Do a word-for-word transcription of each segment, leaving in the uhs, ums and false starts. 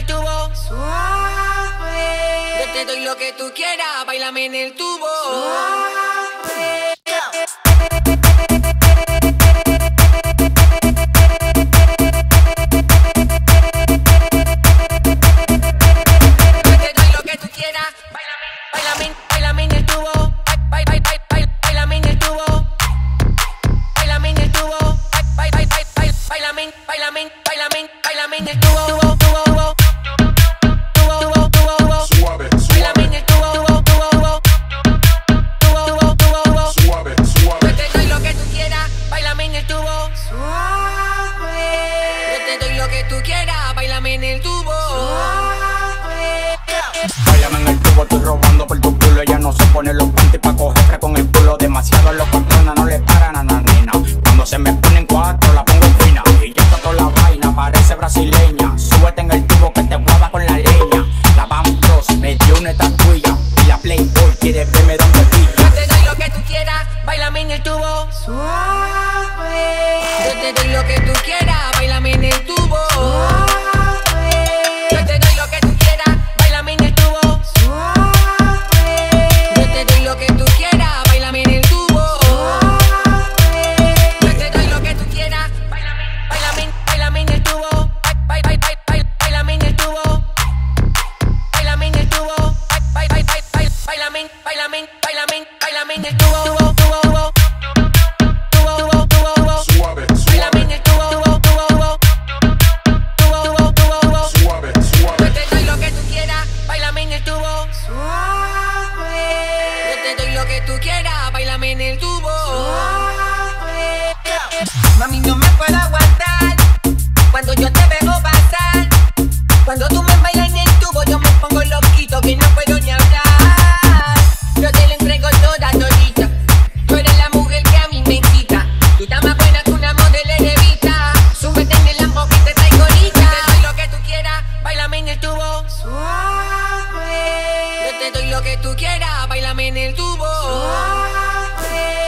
el tubo. Suave. Yo te doy lo que tú quieras, bailame en el tubo. Suave. Yo te doy lo que tú quieras, bailame, bailame, bailame en el tubo. Bail, bail, bail, bail, bailame en el tubo. Bailame en el tubo. Bail, bail, bail, bail, bailame, bailame, bailame, bailame en el tubo. Tubo, tubo, tubo. Tubo, tubo, tubo, tubo. Suave, Bailame en el tubo, tubo, tubo, tubo. Tubo, tubo, tubo, tubo. suave, suave. Yo te doy lo que tú quieras, bailame en el tubo. Suave. Yo te doy lo que tú quieras, bailame en el tubo. Suave. Báilame en el tubo, estoy robando por tu culo. Ella no se pone los panties pa' coger con el culo. Demasiado los patrones, no le paran a la nena. Cuando se me ponen cuatro, la pongo fina. Y ya está toda la vaina, parece brasileña. Súbete en el tubo que te guaba con la leña. La Bam Bros me dio una estatuilla. Y la Playboy quiere verme donde pilla. Yo te doy lo que tú quieras, bailame en el tubo. Suave. Yo te doy lo que tú quieras, bailame en el tubo. Suave. Yo te doy lo que tú quieras, bailame en el tubo. Suave. Yo te doy lo que tú quieras, bailame en el tubo. Suave. Yo te doy lo que tú quieras, bailame, bailame, bailame en el tubo. Bail, bail, bail, bail, bailame en el tubo. Bailame en el tubo. Bail, bail, bail, bail, bailame, bailame, bailame, bailame en el tubo. Tubo, tubo, tubo. Tubo, tubo, tubo, tubo. Suave, Bailame suave, en el tubo, tubo, tubo, tubo. Tubo, tubo, tubo, tubo. suave, suave. Yo te doy lo que tú quieras, bailame en el tubo. Suave. Yo te doy lo que tú quieras, bailame en el tubo. Suave. Mami, no me puedo aguantar cuando yo te veo pasar. Cuando tú me bailas en el tubo, yo me pongo loquito que no puedo ni hablar. Yo te lo entrego toda todita. Tú eres la mujer que a mí me excita. Tú estás más buena que una modelo levita. Súbete en el Lambo que te traigo ahorita. Yo te doy lo que tú quieras, bailame en el tubo. Suave. Yo te doy lo que tú quieras, bailame en el tubo. Suave.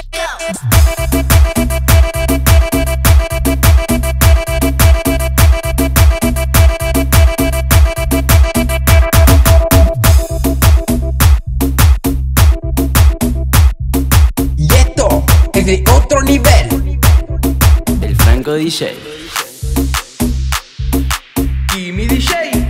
Y esto es de otro nivel. El Franco D J. Gimme D J.